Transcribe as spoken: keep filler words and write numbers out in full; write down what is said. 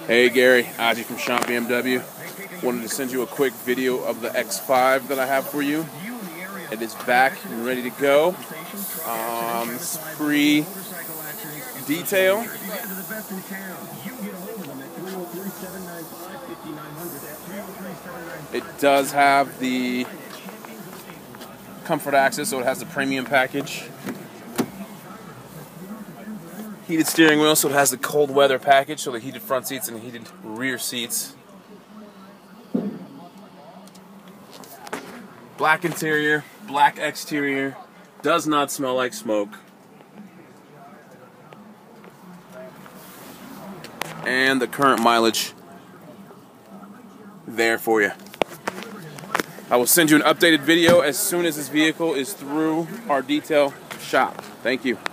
Hey Gary, Aji from Champ B M W. Wanted to send you a quick video of the X five that I have for you. It is back and ready to go. Um, it's free detail. It does have the comfort access, so it has the premium package. Heated steering wheel, so it has the cold weather package, so the heated front seats and heated rear seats. Black interior, black exterior, does not smell like smoke. And the current mileage there for you. I will send you an updated video as soon as this vehicle is through our detail shop. Thank you.